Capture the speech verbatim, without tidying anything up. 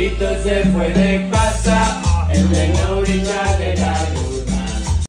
Pablito se fue de casa, el reloj brilla de la luz.